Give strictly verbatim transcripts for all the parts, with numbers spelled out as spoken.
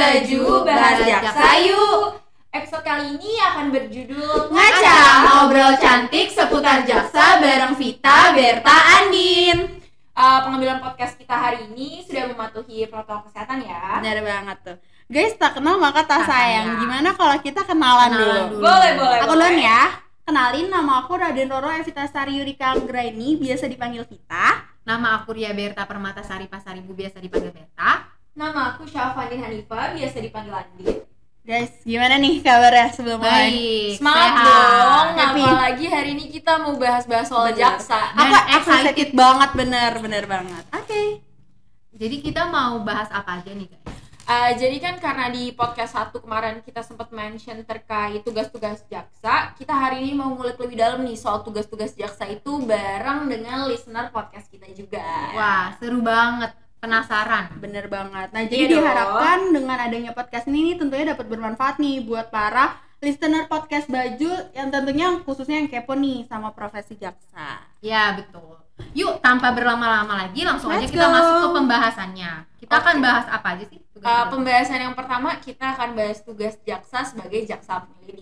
Baju Bahas Jaksa Yuk. Episode kali ini akan berjudul Ngaca, ngobrol cantik seputar jaksa bareng Vita, Berta, Andin. uh, Pengambilan podcast kita hari ini sudah mematuhi protokol kesehatan ya. Benar banget tuh. Guys, tak kenal maka tak sayang. Gimana kalau kita kenalan, kenalan dulu? dulu? Boleh, boleh, Aku boleh. duluan ya. Kenalin, nama aku Raden Roro Evitasari Yurika Anggraini, biasa dipanggil Vita. Nama aku Ria Berta Permatasari Pasaribu, biasa dipanggil Berta. Nama aku Syafani Hanifah, biasa dipanggil Andin. Guys, gimana nih kabarnya sebelum mulai? Baik, Semangat sehat. dong, Happy. apalagi hari ini kita mau bahas-bahas soal Bener. jaksa. Aku Dan excited excited. banget, bener, bener banget. Oke. Jadi kita mau bahas apa aja nih guys? Uh, jadi kan karena di podcast satu kemarin kita sempat mention terkait tugas-tugas jaksa, kita hari ini mau ngulik lebih dalam nih soal tugas-tugas jaksa itu bareng dengan listener podcast kita juga. Wah, seru banget. Penasaran. Bener banget. Nah, Iya jadi dong. diharapkan dengan adanya podcast ini nih, tentunya dapat bermanfaat nih buat para listener podcast Baju yang tentunya khususnya yang kepo nih sama profesi jaksa. Ya, betul. Yuk, tanpa berlama-lama lagi langsung aja Let's kita go. masuk ke pembahasannya. Kita Oke. akan bahas apa aja sih? Uh, Tugas-tugas? pembahasan yang pertama kita akan bahas tugas jaksa sebagai jaksa penyelidik.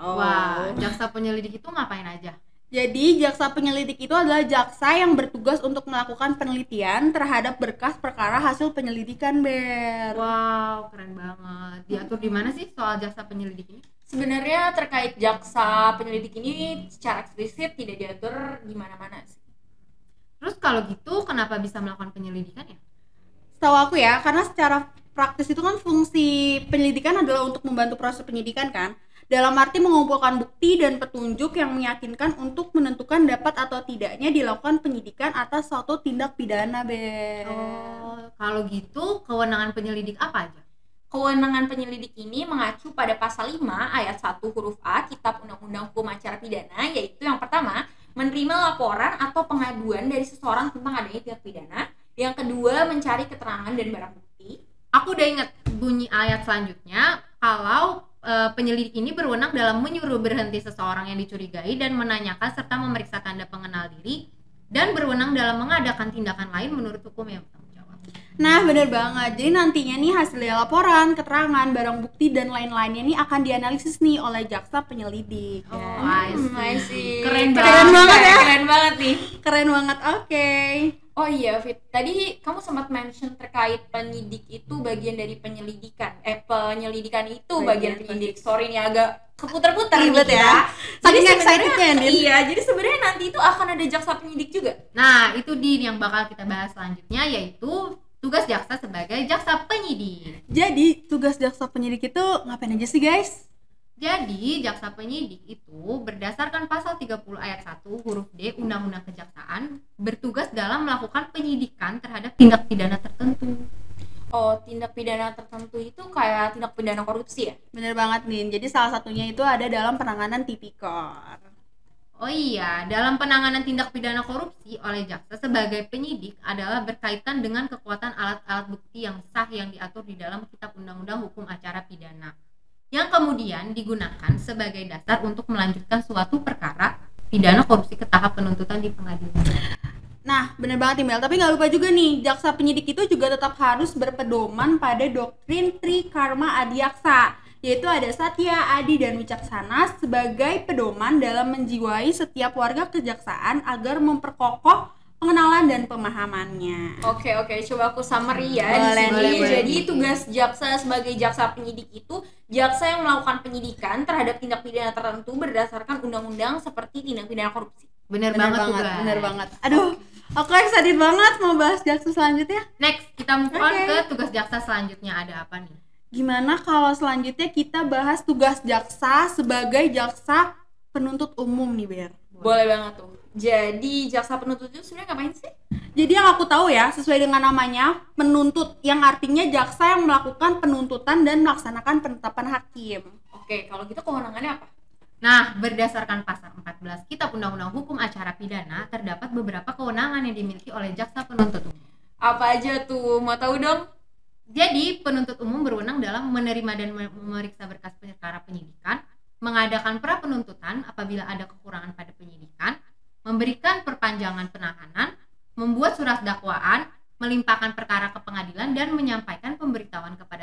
Wah, jaksa penyelidik itu ngapain aja? Jadi, jaksa penyelidik itu adalah jaksa yang bertugas untuk melakukan penelitian terhadap berkas perkara hasil penyelidikan, Ber. Wow, keren banget. Diatur di mana sih soal jaksa penyelidik ini? Sebenarnya terkait jaksa penyelidik ini secara eksplisit tidak diatur di mana-mana sih. Terus kalau gitu kenapa bisa melakukan penyelidikan ya? Setahu aku ya, karena secara praktis itu kan fungsi penyelidikan adalah untuk membantu proses penyidikan kan. Dalam arti mengumpulkan bukti dan petunjuk yang meyakinkan untuk menentukan dapat atau tidaknya dilakukan penyidikan atas suatu tindak pidana, Ber. Oh, kalau gitu kewenangan penyelidik apa aja? Kewenangan penyelidik ini mengacu pada pasal lima ayat satu huruf A Kitab Undang-Undang Hukum Acara Pidana, yaitu yang pertama, menerima laporan atau pengaduan dari seseorang tentang adanya tindak pidana. Yang kedua, mencari keterangan dan barang bukti. Aku udah inget bunyi ayat selanjutnya, kalau e, penyelidik ini berwenang dalam menyuruh berhenti seseorang yang dicurigai dan menanyakan serta memeriksa tanda pengenal diri, dan berwenang dalam mengadakan tindakan lain menurut hukum yang bertanggung jawab. Nah, bener banget. Jadi nantinya nih hasilnya laporan, keterangan, barang bukti, dan lain-lainnya nih akan dianalisis nih oleh jaksa penyelidik. Oh, ya. I see. I see. Keren Keren banget. banget ya. Keren banget nih. Keren banget, oke. Oh iya, Fit. Tadi kamu sempat mention terkait penyidik itu bagian dari penyelidikan. Eh, penyelidikan itu bagian, Bagian penyidik. Sorry nih agak keputar-putar nih Ribet kita. ya. Saking sebenarnya- excitednya, Din. Iya, jadi sebenarnya nanti itu akan ada jaksa penyidik juga. Nah, itu Din yang bakal kita bahas selanjutnya, yaitu tugas jaksa sebagai jaksa penyidik. Jadi tugas jaksa penyidik itu ngapain aja sih, guys? Jadi, jaksa penyidik itu berdasarkan pasal tiga puluh ayat satu huruf D Undang-Undang Kejaksaan bertugas dalam melakukan penyidikan terhadap tindak pidana tertentu. Oh, tindak pidana tertentu itu kayak tindak pidana korupsi ya? Bener banget, Nin. Jadi salah satunya itu ada dalam penanganan tipikor. Oh iya, dalam penanganan tindak pidana korupsi oleh jaksa sebagai penyidik adalah berkaitan dengan kekuatan alat-alat bukti yang sah yang diatur di dalam Kitab Undang-Undang Hukum Acara Pidana, yang kemudian digunakan sebagai dasar untuk melanjutkan suatu perkara pidana korupsi ke tahap penuntutan di pengadilan. Nah, bener banget, Imel. Tapi nggak lupa juga nih, jaksa penyidik itu juga tetap harus berpedoman pada doktrin Trikarma Adiaksa, yaitu ada Satya, Adi, dan Wicaksana sebagai pedoman dalam menjiwai setiap warga kejaksaan agar memperkokoh pengenalan dan pemahamannya. Oke oke, coba aku summary ya di Boleh, sini. boleh, boleh. Jadi tugas jaksa sebagai jaksa penyidik itu jaksa yang melakukan penyidikan terhadap tindak pidana tertentu berdasarkan undang-undang seperti tindak pidana korupsi. Bener, Bener banget, tuh banget, guys. bener banget. Aduh, aku excited banget mau bahas jaksa selanjutnya. Next, kita move on Oke. ke tugas jaksa selanjutnya, ada apa nih? Gimana kalau selanjutnya kita bahas tugas jaksa sebagai jaksa penuntut umum nih, Ber? Boleh banget tuh. Jadi jaksa penuntut itu sebenarnya ngapain sih? Jadi yang aku tahu ya, sesuai dengan namanya, penuntut, yang artinya jaksa yang melakukan penuntutan dan melaksanakan penetapan hakim. Oke, kalau gitu kewenangannya apa? Nah, berdasarkan pasal empat belas Kitab Undang-Undang Hukum Acara Pidana, terdapat beberapa kewenangan yang dimiliki oleh jaksa penuntut umum. Apa aja tuh? Mau tahu dong? Jadi, penuntut umum berwenang dalam menerima dan memeriksa berkas perkara penyidikan, mengadakan pra penuntutan apabila ada kekurangan pada penyidikan, memberikan perpanjangan penahanan, membuat surat dakwaan, melimpahkan perkara ke pengadilan, dan menyampaikan pemberitahuan kepada terdakwa.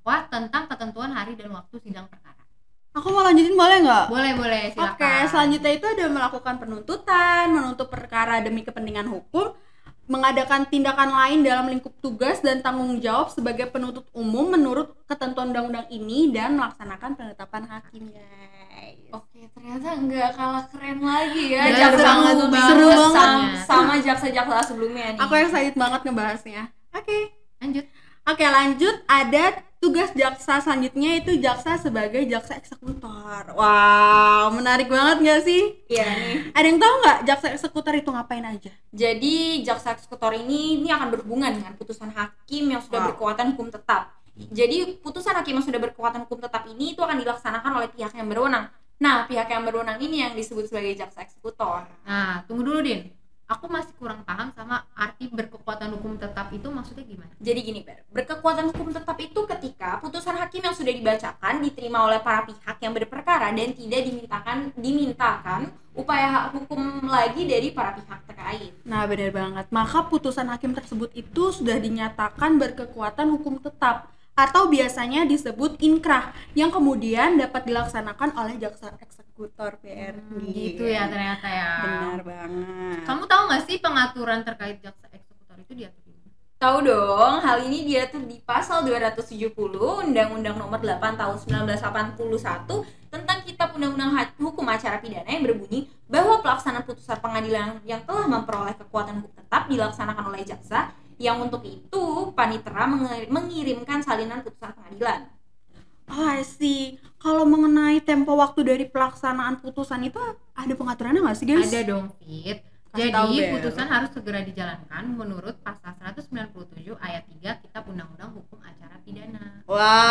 terdakwa tentang ketentuan hari dan waktu sidang perkara. Aku mau lanjutin boleh nggak? Boleh, boleh, silakan. Oke, selanjutnya itu ada melakukan penuntutan, menuntut perkara demi kepentingan hukum, mengadakan tindakan lain dalam lingkup tugas dan tanggung jawab sebagai penuntut umum menurut ketentuan undang-undang ini, dan melaksanakan penetapan hakim, guys. Oke, ternyata nggak kalah keren lagi ya. Udah, jaksa seru penuntut banget. seru Seru sama, banget. sama jaksa-jaksa sebelumnya nih. Aku excited banget ngebahasnya. Oke. Lanjut. Oke, lanjut. Ada tugas jaksa selanjutnya, itu jaksa sebagai jaksa eksekutor. Wow, menarik banget nggak sih? Iya nih. Ada yang tahu nggak jaksa eksekutor itu ngapain aja? Jadi jaksa eksekutor ini ini akan berhubungan dengan putusan hakim yang sudah Wow. berkekuatan hukum tetap. Jadi putusan hakim yang sudah berkekuatan hukum tetap ini itu akan dilaksanakan oleh pihak yang berwenang. Nah, pihak yang berwenang ini yang disebut sebagai jaksa eksekutor. Nah, tunggu dulu, Din. Aku masih kurang paham sama arti berkekuatan hukum tetap itu maksudnya gimana? Jadi gini, Ber, berkekuatan hukum tetap itu ketika putusan hakim yang sudah dibacakan diterima oleh para pihak yang berperkara dan tidak dimintakan dimintakan upaya hak hukum lagi dari para pihak terkait. Nah, benar banget. Maka putusan hakim tersebut itu sudah dinyatakan berkekuatan hukum tetap, atau biasanya disebut inkrah, yang kemudian dapat dilaksanakan oleh jaksa eksekutor P R D. Hmm, gitu ya ternyata ya. Benar banget. Kamu tahu nggak sih pengaturan terkait jaksa eksekutor itu diatur di mana? Tahu dong, hal ini diatur di pasal dua ratus tujuh puluh Undang-Undang Nomor delapan Tahun seribu sembilan ratus delapan puluh satu tentang Kitab Undang-Undang Hukum Acara Pidana, yang berbunyi bahwa pelaksanaan putusan pengadilan yang telah memperoleh kekuatan hukum tetap dilaksanakan oleh jaksa, yang untuk itu panitera mengirimkan salinan putusan pengadilan. Oh, I see. Kalau mengenai tempo waktu dari pelaksanaan putusan itu ada pengaturannya nggak sih, guys? Ada dong, Fit. Kasih tahu, Jadi Bel. putusan harus segera dijalankan menurut pasal seratus sembilan puluh tujuh ayat tiga Kitab Undang-Undang Hukum Acara Pidana.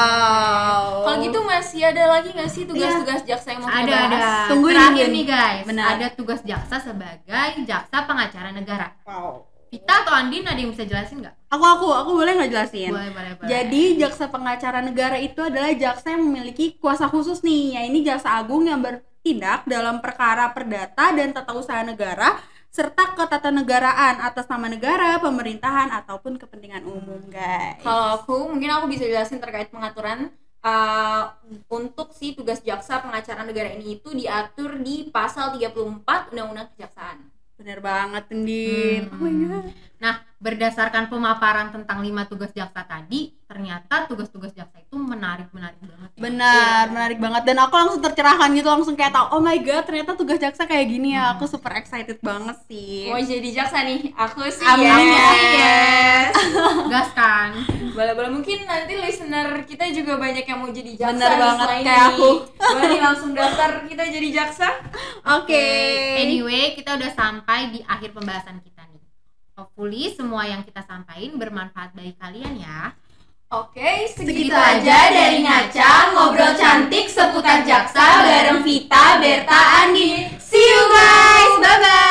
Wow. Kalau gitu masih ada lagi nggak sih tugas-tugas jaksa yang mau kita Ada, bahas? ada. Tungguin, Terakhir tungguin. nih guys, Benar. ada tugas jaksa sebagai jaksa pengacara negara. Wow. Vita atau Andin ada yang bisa jelasin nggak? Aku aku aku boleh nggak jelasin? Boleh, boleh, boleh. Jadi jaksa pengacara negara itu adalah jaksa yang memiliki kuasa khusus nih. Ya, ini jaksa agung yang bertindak dalam perkara perdata dan tata usaha negara serta ketatanegaraan atas nama negara, pemerintahan ataupun kepentingan umum, guys. Kalau aku mungkin aku bisa jelasin terkait pengaturan uh, untuk si tugas jaksa pengacara negara ini itu diatur di pasal tiga puluh empat Undang-Undang Kejaksaan. Bener banget, Ndin. Hmm. Oh my god. Nah, berdasarkan pemaparan tentang lima tugas jaksa tadi, ternyata tugas-tugas jaksa itu menarik-menarik banget. Ya. Benar, menarik banget, dan aku langsung tercerahkan gitu, langsung kayak tahu, oh my god, ternyata tugas jaksa kayak gini ya. Hmm. Aku super excited banget sih. Mau jadi jaksa nih? Aku sih Amin. yes. Aku sih yes. Gas kan? Boleh-boleh, mungkin nanti listener kita juga banyak yang mau jadi jaksa. Bener nih banget, selain kayak ini. aku. Boleh nih langsung daftar kita jadi jaksa. Oke. Anyway, kita udah sampai di akhir pembahasan kita nih. Hopefully semua yang kita sampaikan bermanfaat bagi kalian ya. Oke, segitu, Segitu aja dari Ngaca, ngobrol cantik seputar jaksa bareng Vita, Berta, Andi. See you guys, bye-bye.